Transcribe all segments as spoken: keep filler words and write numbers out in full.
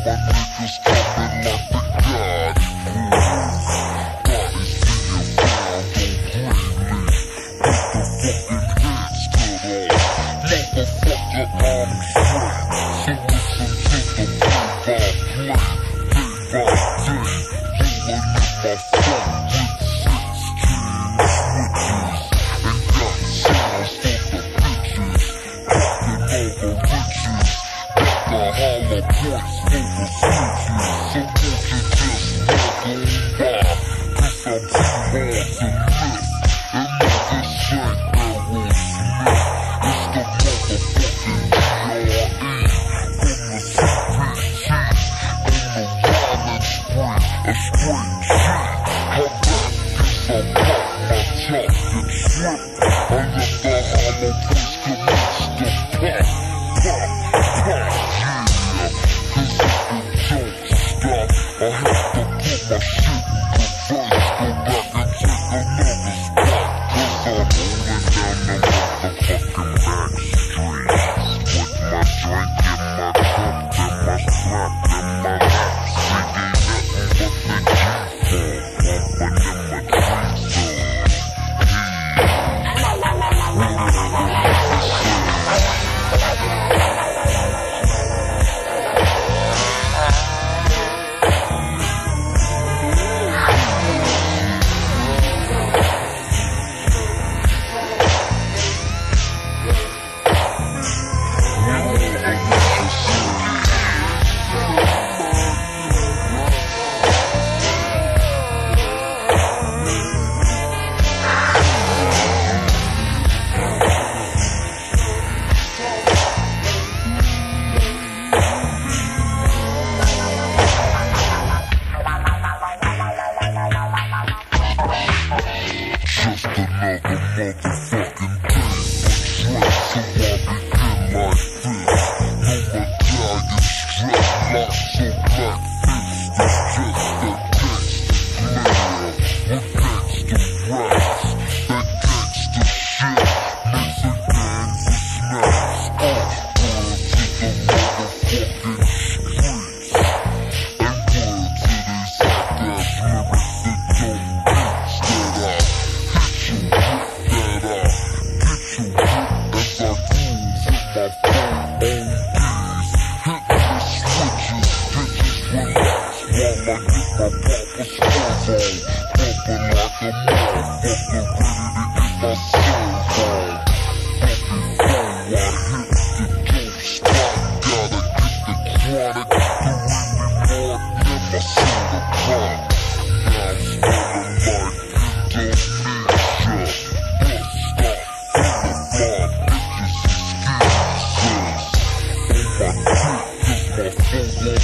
niggas coming like the God rules. Bodies being found on Greenleaf with the fucking heads cut off. Motherfucker, I'm straight, so listen to the play by play, day by day. Rolling in my phone with sixteen switches and got sounds for the bitches. Popping all the riches, got the hollow points for the snitches. So won't you just walk on by, cause I'm too hard to miss. And niggas say Errol Smith, it's the motherfucking D R E from the C P T on the violent spree, a straight G. How bad is I pop my top and slip? I let the hollow points commence to pop, pop, pop, yeah. Cause if it don't stop, I have to put my shit in reverse, go back and take another spot. Cause I'm holding down the motherfucking back streets with my drink in my cup and my strap in my lap. It ain't nothing but the G-four pumping in my tree zone. Just another motherfucking day, but straight, so I begin like this. No medallion, strap lock, so black fist is just a gangsta glare. With gangsta raps, that gangsta shit makes a gang for snaps. Off word to the motherfucking streets, and word to these hot-ass lyrics that don't beats that I hit you with that I get you with as I groove with my phone O Ds. Hitting the switches, bitches relax while I get my proper swerve on. Bumping like a motherfucker, ready to get my serve on. But before I hit the dope spot, gotta get the chronic to really more than my soda pop. Now I'm smelling like Indonesia. Bus stop full of fly bitches and skeezers. On my dick, cause my phone won't hit.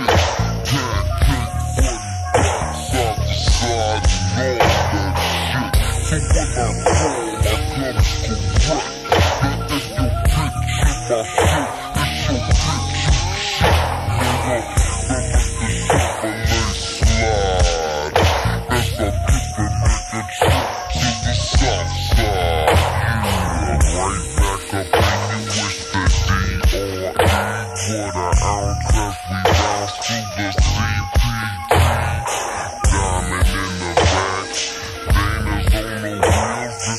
Pancake front back, side to side, and all that shit. So when I call, my gun's correct. And if your bitch in my shit, it's your bitch you shit, nigga. Then let the Chevrolet slide as I give a nigga trip to the south side. Yeah, right back up in you with the D R E. What an ounce as we bounce through the C P T. Diamond in the back, Dana's on the wheels.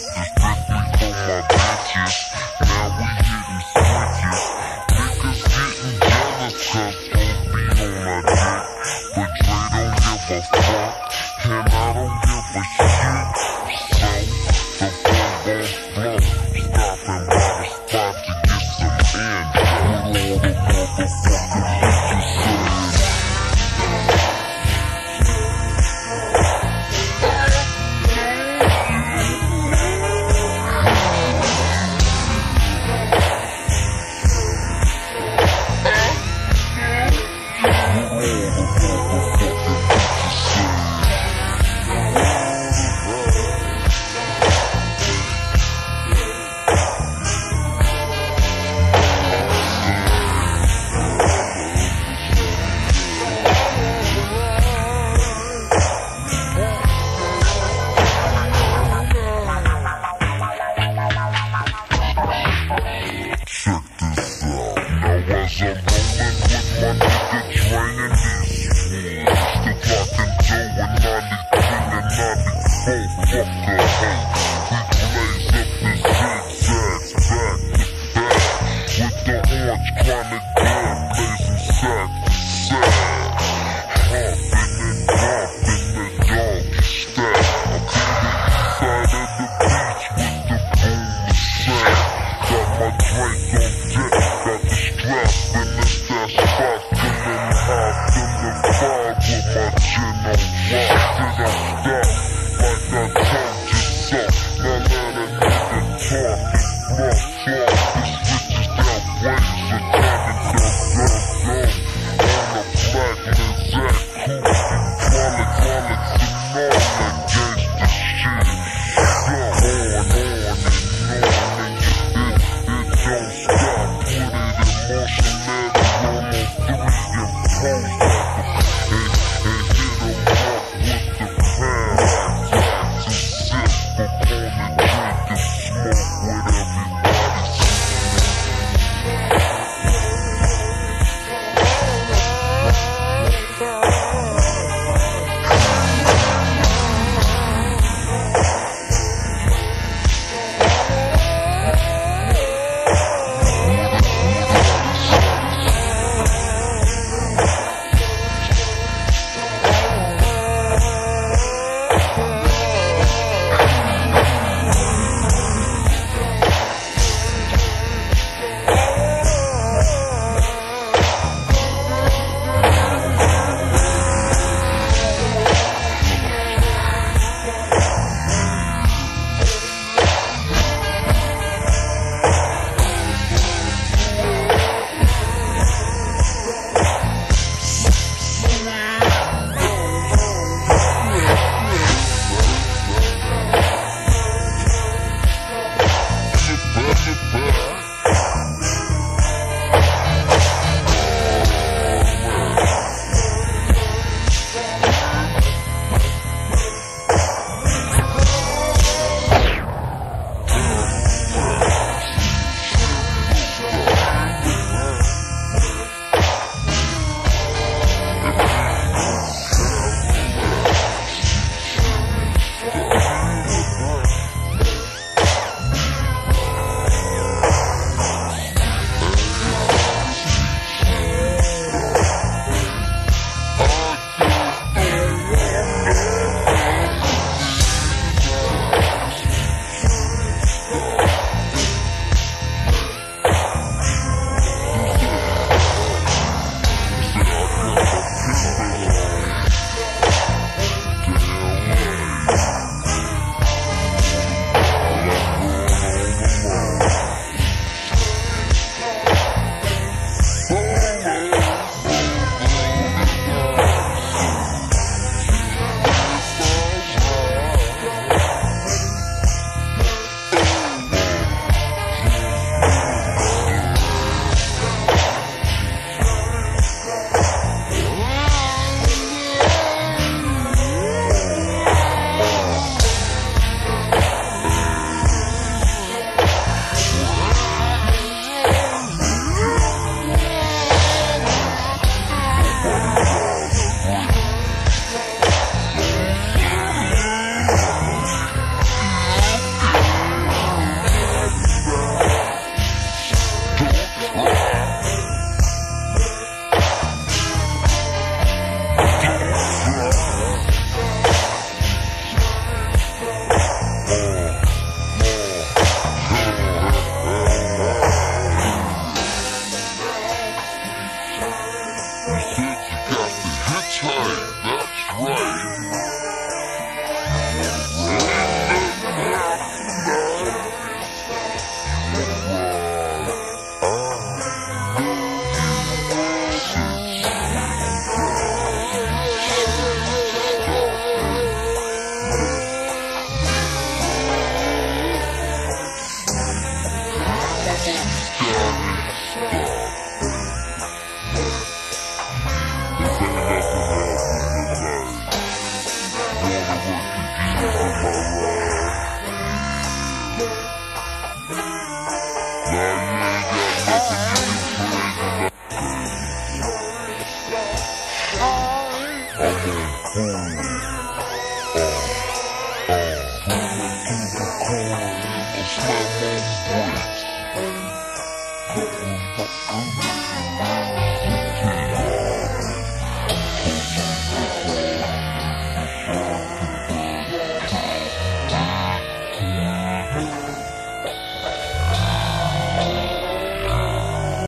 I'm on food.